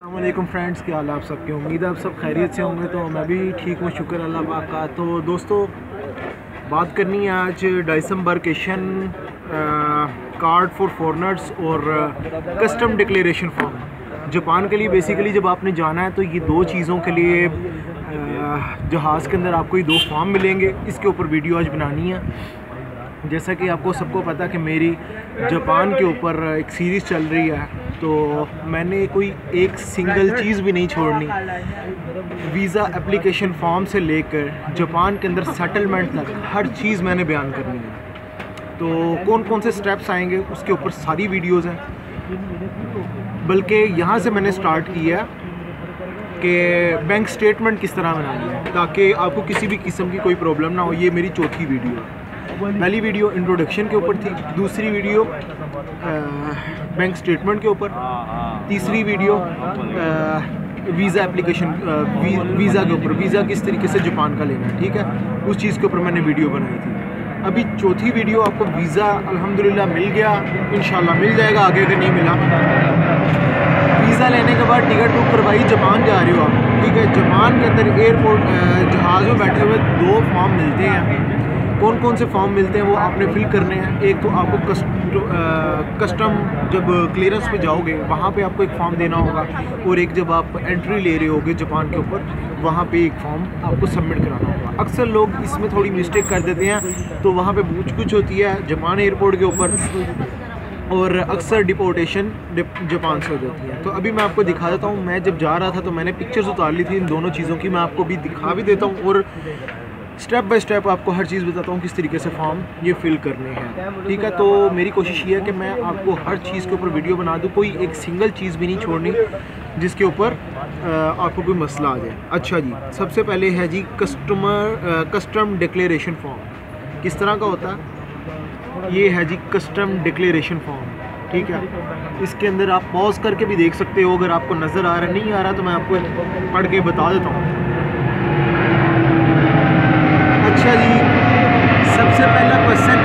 अस्सलामुअलैकुम फ्रेंड्स, क्या हाल आप सबके। उम्मीद है आप सब खैरियत से होंगे। तो मैं भी ठीक हूँ, शुक्र अल्लाह पाक का। तो दोस्तों, बात करनी है आज डिसम्बरकेशन कार्ड फॉर फॉरेनर्स और कस्टम डिक्लेरेशन फॉर्म। जापान के लिए बेसिकली जब आपने जाना है तो ये दो चीज़ों के लिए जहाज़ के अंदर आपको ये दो फॉर्म मिलेंगे। इसके ऊपर वीडियो आज बनानी है। जैसा कि आपको सबको पता कि मेरी जापान के ऊपर एक सीरीज़ चल रही है, तो मैंने कोई एक सिंगल चीज़ भी नहीं छोड़नी। वीज़ा एप्लीकेशन फॉर्म से लेकर जापान के अंदर सेटलमेंट तक हर चीज़ मैंने बयान करनी है। तो कौन कौन से स्टेप्स आएंगे उसके ऊपर सारी वीडियोज़ हैं। बल्कि यहाँ से मैंने स्टार्ट किया कि बैंक स्टेटमेंट किस तरह बनानी है ताकि आपको किसी भी किस्म की कोई प्रॉब्लम ना हो। ये मेरी चौथी वीडियो है। पहली वीडियो इंट्रोडक्शन के ऊपर थी, दूसरी वीडियो बैंक स्टेटमेंट के ऊपर, तीसरी वीडियो वीज़ा एप्लीकेशन वीज़ा के ऊपर, वीज़ा किस तरीके से जापान का लेना है, ठीक है, उस चीज़ के ऊपर मैंने वीडियो बनाई थी। अभी चौथी वीडियो आपको वीज़ा अल्हम्दुलिल्लाह मिल गया, इंशाल्लाह मिल जाएगा, आगे अगर नहीं मिला। वीज़ा लेने के बाद टिकट बुक करवाई, जापान जा रहे हो आप, ठीक है। जापान के अंदर एयरपोर्ट जहाज़ में बैठे हुए दो फॉर्म मिलते हैं। कौन कौन से फॉर्म मिलते हैं वो आपने फिल करने हैं। एक तो आपको कस्टम जब क्लियरेंस पे जाओगे वहाँ पे आपको एक फ़ॉर्म देना होगा, और एक जब आप एंट्री ले रहे होगे जापान के ऊपर वहाँ पे एक फ़ॉर्म आपको सबमिट कराना होगा। अक्सर लोग इसमें थोड़ी मिस्टेक कर देते हैं, तो वहाँ पे पूछ कुछ होती है जापान एयरपोर्ट के ऊपर, और अक्सर डिपोर्टेशन जापान से हो जाती है। तो अभी मैं आपको दिखा देता हूँ। मैं जब जा रहा था तो मैंने पिक्चर्स उतार ली थी इन दोनों चीज़ों की, मैं आपको भी दिखा भी देता हूँ और स्टेप बाय स्टेप आपको हर चीज़ बताता हूँ किस तरीके से फॉर्म ये फिल करने हैं, ठीक है। तो मेरी कोशिश ये है कि मैं आपको हर चीज़ के ऊपर वीडियो बना दूँ, कोई एक सिंगल चीज़ भी नहीं छोड़नी जिसके ऊपर आपको कोई मसला आ जाए। अच्छा जी, सबसे पहले है जी कस्टम डिक्लेरेशन फॉर्म। किस तरह का होता है ये है जी कस्टम डिक्लेरेशन फॉर्म, ठीक है। इसके अंदर आप पॉज करके भी देख सकते हो, अगर आपको नज़र आ रहा नहीं आ रहा तो मैं आपको पढ़ के बता देता हूँ। अच्छा जी, सबसे पहला क्वेश्चन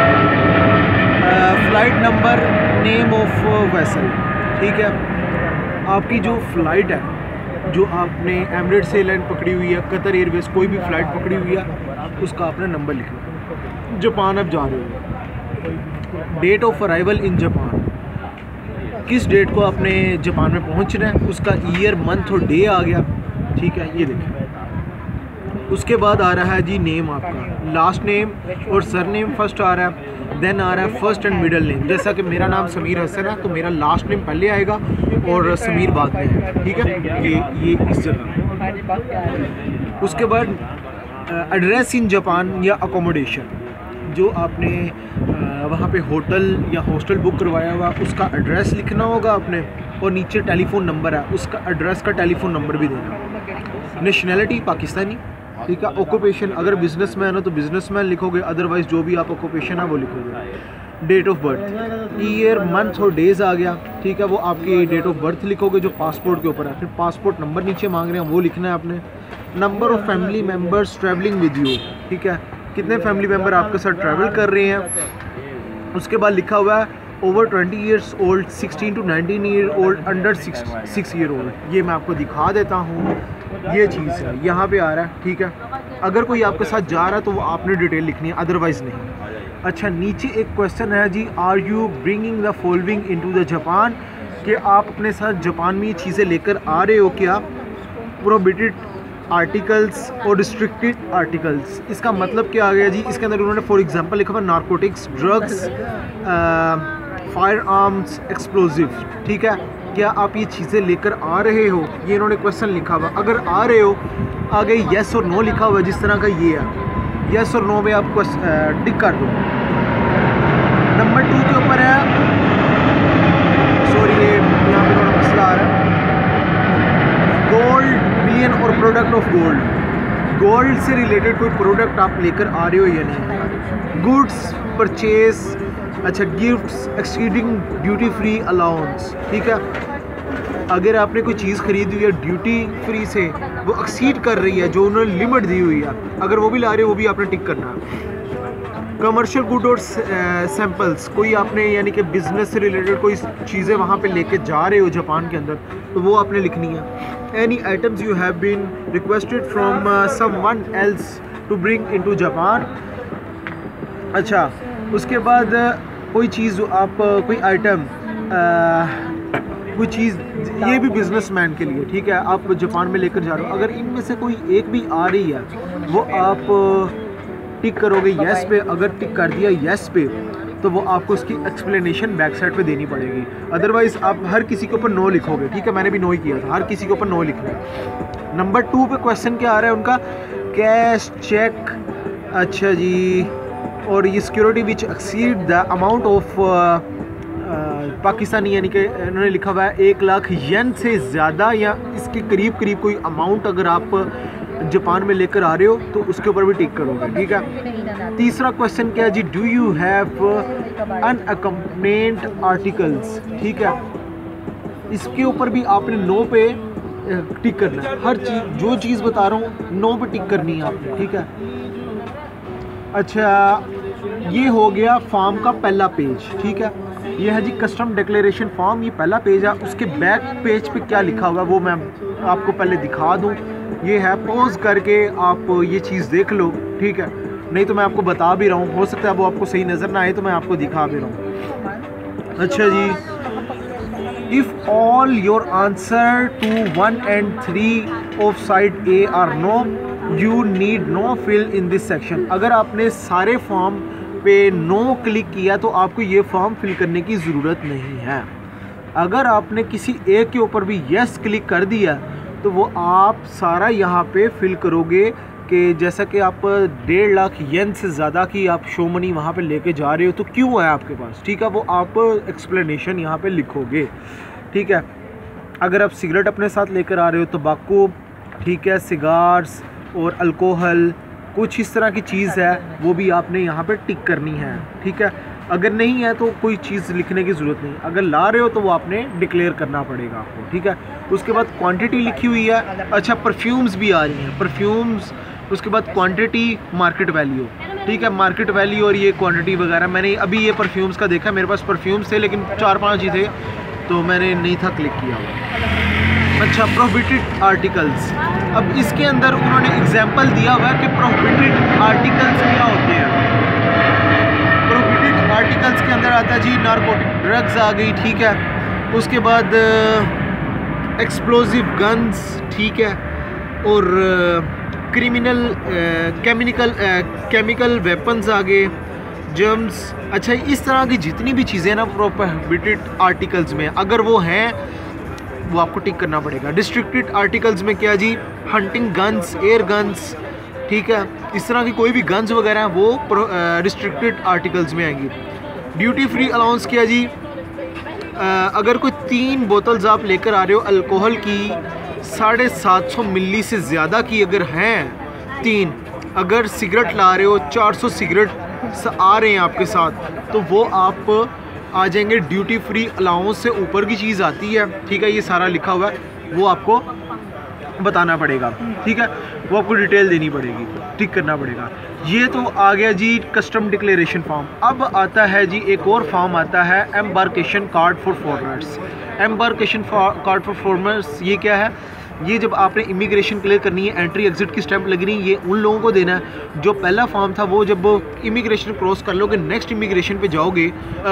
है flight number, name of vessel, ठीक है। आपकी जो फ़्लाइट है, जो आपने एमिरेट्स एयरलाइन पकड़ी हुई है, कतर एयरवेज, कोई भी फ़्लाइट पकड़ी हुई है, उसका आपने नंबर लिखना। जापान अब जा रहे हो, date of arrival in Japan, किस डेट को आपने जापान में पहुंचना है, उसका ईयर, मंथ और डे आ गया, ठीक है, ये देखिए। उसके बाद आ रहा है जी नेम आपका, लास्ट नेम और सर नेम फर्स्ट आ रहा है, देन आ रहा है फर्स्ट एंड मिडल नेम। जैसा कि मेरा नाम समीर हसन है तो मेरा लास्ट नेम पहले आएगा और समीर बाद में है, ठीक है, ये इस जगह। उसके बाद एड्रेस इन जापान या अकोमोडेशन, जो आपने वहाँ पे होटल या हॉस्टल बुक करवाया हुआ उसका एड्रेस लिखना होगा आपने, और नीचे टेलीफोन नंबर है, उसका एड्रेस का टेलीफोन नंबर भी देना। नेशनैलिटी पाकिस्तानी, ठीक है। ऑक्यूपेशन, अगर बिजनेसमैन हो तो बिजनेसमैन लिखोगे, अदरवाइज़ जो भी आप ऑक्यूपेशन है वो लिखोगे। Date of birth, year, month और डेज आ गया, ठीक है, वो आपकी डेट ऑफ बर्थ लिखोगे जो पासपोर्ट के ऊपर है। फिर पासपोर्ट नंबर नीचे मांग रहे हैं वो लिखना है आपने। Number of family members travelling with you, ठीक है, कितने फैमिली मेम्बर आपके साथ ट्रैवल कर रहे हैं। उसके बाद लिखा हुआ है over 20 years old, 16 to 19 year old, under 6 year old. ये मैं आपको दिखा देता हूँ, ये चीज़ है यहाँ पे आ रहा है, ठीक है। अगर कोई आपके साथ जा रहा है तो वो आपने डिटेल लिखनी है, अदरवाइज़ नहीं। अच्छा, नीचे एक क्वेश्चन है जी, are you bringing the following into the Japan, कि आप अपने साथ जापान में ये चीज़ें लेकर आ रहे हो क्या। प्रोहिबिटेड आर्टिकल्स और रिस्ट्रिक्टेड आर्टिकल्स, इसका मतलब क्या आ गया जी। इसके अंदर उन्होंने फॉर एग्जांपल लिखा हुआ narcotics, drugs, firearms, explosive, ठीक है। क्या आप ये चीज़ें लेकर आ रहे हो, ये इन्होंने क्वेश्चन लिखा हुआ। अगर आ रहे हो, आगे येस और नो लिखा हुआ है, जिस तरह का ये है, येस और नो में आप टिक कर दो। नंबर 2 के ऊपर है, सॉरी ये यहाँ पे थोड़ा मसला आ रहा है, गोल्ड बिलियन और प्रोडक्ट ऑफ गोल्ड, गोल्ड से रिलेटेड कोई प्रोडक्ट आप लेकर आ रहे हो या नहीं। गुड्स परचेज, अच्छा, gifts exceeding duty free allowance, ठीक है। अगर आपने कोई चीज़ खरीदी हुई है ड्यूटी फ्री से, वो एक्सीड कर रही है जो उन्होंने लिमिट दी हुई है, अगर वो भी ला रहे हो वो भी आपने टिक करना है। कमर्शियल गुड और सैम्पल्स, कोई आपने यानी कि बिज़नेस से रिलेटेड कोई चीज़ें वहाँ पे लेके जा रहे हो जापान के अंदर, तो वो आपने लिखनी है। Any items you have been requested from someone else to bring into Japan. अच्छा, उसके बाद कोई चीज़ आप कोई आइटम कोई चीज़, ये भी बिजनेसमैन के लिए, ठीक है, आप जापान में लेकर जा रहे हो, अगर इनमें से कोई एक भी आ रही है वो आप टिक करोगे येस पे। अगर टिक कर दिया येस पे तो वो आपको उसकी एक्सप्लेनेशन बैक साइड पे देनी पड़ेगी, अदरवाइज़ आप हर किसी के ऊपर नो लिखोगे, ठीक है, मैंने भी नो ही किया था, हर किसी के ऊपर नो लिखना। नंबर 2 पे क्वेश्चन क्या आ रहा है उनका, कैश चेक। अच्छा जी, और ये security which exceed the amount of Pakistani, यानी कि इन्होंने लिखा हुआ है 1 लाख येन से ज़्यादा या इसके करीब करीब कोई अमाउंट अगर आप जापान में लेकर आ रहे हो तो उसके ऊपर भी टिक करोगे, ठीक है। तीसरा क्वेश्चन क्या है जी, do you have unaccompanied articles, ठीक है, इसके ऊपर भी आपने नो पे टिक करना है। हर चीज़, जो चीज़ बता रहा हूँ नो पे टिक करनी है आपने, ठीक है। अच्छा, ये हो गया फॉर्म का पहला पेज, ठीक है, ये है जी कस्टम डिक्लेरेशन फॉर्म, ये पहला पेज है। उसके बैक पेज पे क्या लिखा हुआ है वो मैं आपको पहले दिखा दूँ। ये है, पॉज करके आप ये चीज़ देख लो, ठीक है, नहीं तो मैं आपको बता भी रहा हूँ, हो सकता है वो आपको सही नज़र ना आए तो मैं आपको दिखा भी रहा हूँ। अच्छा जी, if all your answer to 1 and 3 of side A are no, you need no fill in this section. अगर आपने सारे फॉर्म पे नो क्लिक किया तो आपको ये फॉर्म फिल करने की ज़रूरत नहीं है। अगर आपने किसी एक के ऊपर भी येस क्लिक कर दिया तो वो आप सारा यहाँ पे फिल करोगे कि जैसा कि आप 1.5 लाख येन से ज़्यादा की आप शो मनी वहाँ पे लेके जा रहे हो तो क्यों है आपके पास, ठीक है, वो आप एक्सप्लेनेशन यहाँ पे लिखोगे, ठीक है। अगर आप सिगरेट अपने साथ लेकर आ रहे हो, तंबाकू, ठीक है, सिगार्स और अल्कोहल, कुछ इस तरह की चीज़ है, वो भी आपने यहाँ पे टिक करनी है, ठीक है। अगर नहीं है तो कोई चीज़ लिखने की ज़रूरत नहीं, अगर ला रहे हो तो वो आपने डिक्लेयर करना पड़ेगा आपको, ठीक है। उसके बाद क्वांटिटी लिखी हुई है। अच्छा, परफ्यूम्स भी आ रही हैं, परफ्यूम्स, उसके बाद क्वांटिटी, मार्केट वैल्यू, ठीक है, मार्केट वैल्यू और ये क्वांटिटी वगैरह। मैंने अभी ये परफ्यूम्स का देखा, मेरे पास परफ्यूम्स थे लेकिन 4-5 ही थे तो मैंने नहीं था क्लिक किया हुआ। अच्छा, प्रोहिबिटेड आर्टिकल्स, अब इसके अंदर उन्होंने एग्जाम्पल दिया हुआ है कि प्रोहिबिटेड आर्टिकल्स क्या होते हैं। प्रोहिबिटेड आर्टिकल्स के अंदर आता है जी नारकोटिक ड्रग्स आ गई, ठीक है, उसके बाद एक्सप्लोजिव गन्स, ठीक है, और क्रिमिनल केमिकल वेपन्स आ गए, जर्म्स। अच्छा, इस तरह की जितनी भी चीज़ें ना प्रोहिबिटेड आर्टिकल्स में अगर वो हैं वो आपको टिक करना पड़ेगा। रिस्ट्रिक्टेड आर्टिकल्स में क्या जी, हंटिंग गन्स, एयर गन्स, ठीक है, इस तरह की कोई भी गन्स वगैरह हैं वो रिस्ट्रिक्टेड आर्टिकल्स में आएंगी। ड्यूटी फ्री अलाउंस क्या जी, अगर कोई 3 बोतल्स आप लेकर आ रहे हो अल्कोहल की 750 मिली से ज़्यादा की अगर हैं 3, अगर सिगरेट ला रहे हो 400 सिगरेट आ रहे हैं आपके साथ तो वो आप आ जाएंगे ड्यूटी फ्री अलाउंस से ऊपर की चीज़ आती है, ठीक है, ये सारा लिखा हुआ है, वो आपको बताना पड़ेगा, ठीक है, वो आपको डिटेल देनी पड़ेगी, टिक करना पड़ेगा। ये तो आ गया जी कस्टम डिक्लेरेशन फॉर्म। अब आता है जी एक और फॉर्म आता है embarkation card for foreigners. Embarkation card for foreigners ये क्या है, ये जब आपने इमिग्रेशन क्लियर करनी है, एंट्री एग्जिट की स्टैंप लगनी है, ये उन लोगों को देना है। जो पहला फॉर्म था वो जब इमिग्रेशन क्रॉस कर लोगे, नेक्स्ट इमिग्रेशन पे जाओगे,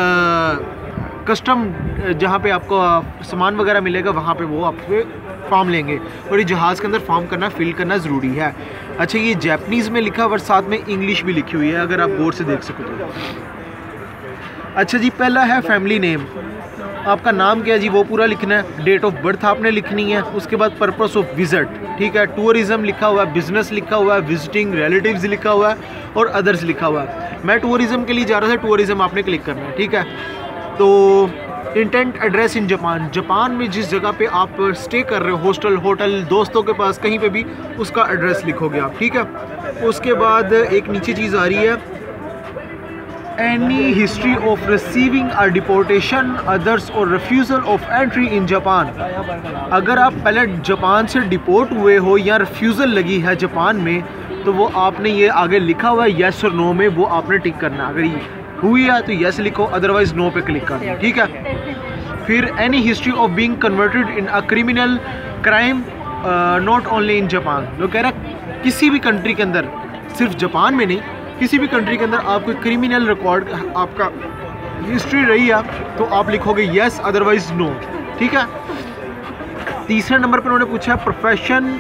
कस्टम जहाँ पे आपको सामान वगैरह मिलेगा वहाँ पे वो आपसे फॉर्म लेंगे और ये जहाज़ के अंदर फॉर्म करना, फिल करना ज़रूरी है। अच्छा, ये जैपनीज़ में लिखा हुआ और साथ में इंग्लिश भी लिखी हुई है, अगर आप गौर से देख सको तो। अच्छा जी, पहला है फैमिली नेम, आपका नाम क्या है जी वो पूरा लिखना है, डेट ऑफ बर्थ आपने लिखनी है, उसके बाद पर्पस ऑफ विजिट, ठीक है, टूरिज़्म लिखा हुआ है, बिजनेस लिखा हुआ है, विजिटिंग रिलेटिव्स लिखा हुआ है और अदर्स लिखा हुआ है। मैं टूरिज़्म के लिए जा रहा था, टूरिज़्म आपने क्लिक करना है, ठीक है। तो intent address in Japan, Japan में जिस जगह पे आप स्टे कर रहे हो, हॉस्टल, होटल, दोस्तों के पास, कहीं पे भी उसका एड्रेस लिखोगे आप, ठीक है। उसके बाद एक नीचे चीज़ आ रही है, any history of receiving a deportation अदर्स or refusal of entry in Japan. अगर आप पहले जापान से डिपोर्ट हुए हो या रिफ्यूज़ल लगी है जापान में तो वो आपने ये आगे लिखा हुआ है येस और नो में, वो आपने टिक करना है। अगर ये हुई है तो येस लिखो, अदरवाइज नो पे क्लिक करना, ठीक है। फिर any history of being converted in a criminal crime not only in Japan. लोग कह रहा है किसी भी कंट्री के अंदर, सिर्फ जापान में नहीं, किसी भी कंट्री के अंदर आपको क्रिमिनल रिकॉर्ड आपका हिस्ट्री रही है तो आप लिखोगे येस, अदरवाइज नो, ठीक है। तीसरे नंबर पर उन्होंने पूछा profession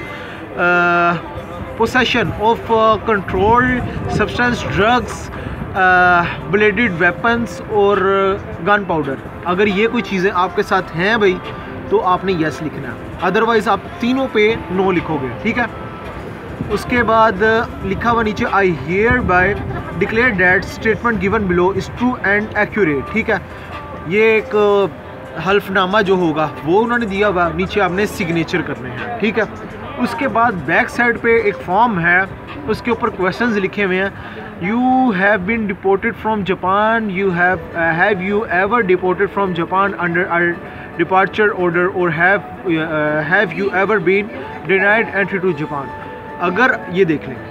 possession of controlled substance, drugs, bladed weapons और गन पाउडर। अगर ये कोई चीज़ें आपके साथ हैं भाई तो आपने येस लिखना है, अदरवाइज आप तीनों पे नो लिखोगे, ठीक है। उसके बाद लिखा हुआ नीचे I hereby declare that statement given below is true and accurate, ठीक है। ये एक हल्फनामा जो होगा वो उन्होंने दिया हुआ, नीचे आपने सिग्नेचर करने हैं, ठीक है। उसके बाद बैक साइड पे एक फॉर्म है, उसके ऊपर क्वेश्चंस लिखे हुए हैं। You have been deported from Japan, you have you ever deported from Japan under a departure order or have you ever been denied entry to Japan. अगर ये देख लें,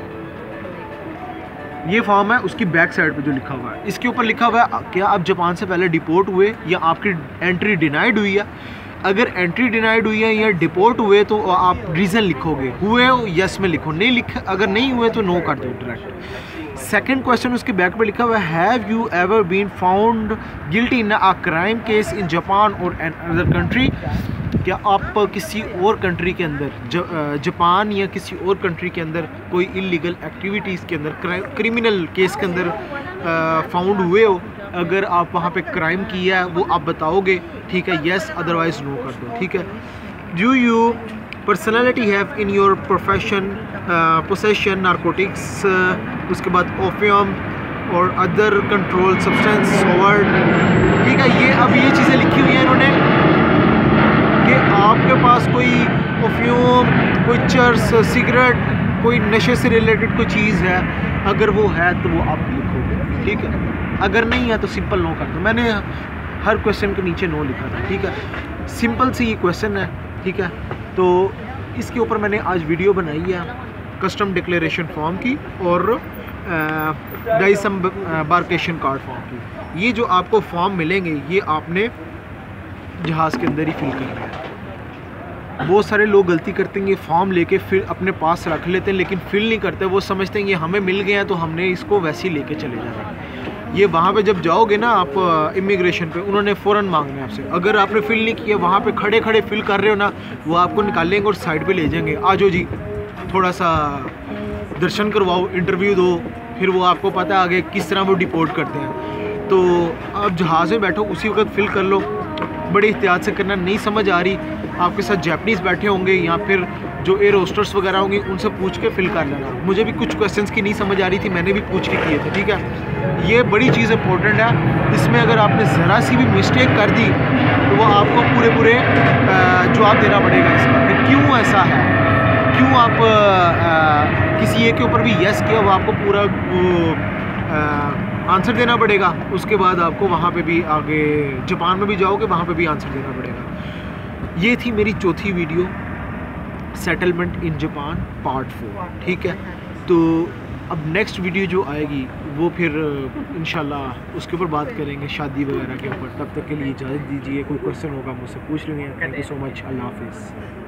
ये फॉर्म है, उसकी बैक साइड पे जो लिखा हुआ है, इसके ऊपर लिखा हुआ है क्या आप जापान से पहले डिपोर्ट हुए या आपकी एंट्री डिनाइड हुई है। अगर एंट्री डिनाइड हुई है या डिपोर्ट हुए तो आप रीज़न लिखोगे, हुए हो यस में लिखो, नहीं लिख, अगर नहीं हुए तो नो कर दो डायरेक्ट। सेकंड क्वेश्चन उसके बैक पे लिखा हुआ है have you ever been found guilty in a crime case in Japan or another country. क्या आप किसी और कंट्री के अंदर, जापान या किसी और कंट्री के अंदर कोई इलीगल एक्टिविटीज़ के अंदर, क्रिमिनल केस के अंदर फाउंड हुए हो। अगर आप वहाँ पे क्राइम किया है वो आप बताओगे, ठीक है, येस, अदरवाइज नो कर दो, ठीक है। Do you personality have in your profession possession narcotics, उसके बाद ओपियम और अदर कंट्रोल सब्सटेंस ओवर, ठीक है। ये अब ये चीज़ें लिखी हुई हैं इन्होंने कि आपके पास कोई ओपियम, कोई चर्स, सिगरेट, कोई नशे से रिलेटेड कोई चीज़ है, अगर वो है तो वो आप लिखोगे, ठीक है। अगर नहीं है तो सिंपल नो कर दो। मैंने हर क्वेश्चन के नीचे नो लिखा था, ठीक है। सिंपल सी ये क्वेश्चन है, ठीक है। तो इसके ऊपर मैंने आज वीडियो बनाई है कस्टम डिक्लेरेशन फॉर्म की और डिसम्बार्केशन कार्ड फॉर्म की। ये जो आपको फॉर्म मिलेंगे ये आपने जहाज़ के अंदर ही फिल करना है। बहुत सारे लोग गलती करते हैं, ये फॉर्म लेके फिर अपने पास रख लेते हैं लेकिन फिल नहीं करते। वो समझते हैं ये हमें मिल गया तो हमने इसको वैसे ही लेके चले जाना है। ये वहाँ पे जब जाओगे ना आप इमिग्रेशन पे, उन्होंने फ़ौरन मांगना है आपसे। अगर आपने फिल नहीं किया, वहाँ पे खड़े खड़े फिल कर रहे हो ना, वो आपको निकालेंगे और साइड पे ले जाएंगे, आ जाओ जी थोड़ा सा दर्शन करवाओ, इंटरव्यू दो, फिर वो आपको पता है आगे किस तरह वो डिपोर्ट करते हैं। तो आप जहाज़ में बैठो उसी वक्त फिल कर लो, बड़ी एहतियात से करना। नहीं समझ आ रही, आपके साथ जैपनीज़ बैठे होंगे या फिर जो एयर होस्टर्स वगैरह होंगी, उनसे पूछ के फिल कर लेना। मुझे भी कुछ क्वेश्चंस की नहीं समझ आ रही थी, मैंने भी पूछ के किए थे, ठीक है। ये बड़ी चीज़ इंपॉर्टेंट है, इसमें अगर आपने ज़रा सी भी मिस्टेक कर दी तो वो आपको पूरे जवाब देना पड़ेगा इसका कि क्यों ऐसा है, क्यों आप किसी एक के ऊपर भी येस किया, वो आपको पूरा आंसर देना पड़ेगा। उसके बाद आपको वहाँ पे भी आगे जापान में भी जाओगे, वहाँ पे भी आंसर देना पड़ेगा। ये थी मेरी चौथी video, settlement in Japan part 4, ठीक है। तो अब नेक्स्ट वीडियो जो आएगी वो फिर इंशाल्लाह उसके ऊपर बात करेंगे, शादी वगैरह के ऊपर। तब तक के लिए इजाज़त दीजिए। कोई क्वेश्चन होगा मुझसे पूछ लेंगे। Thank you so much. अल्लाह हाफिज़।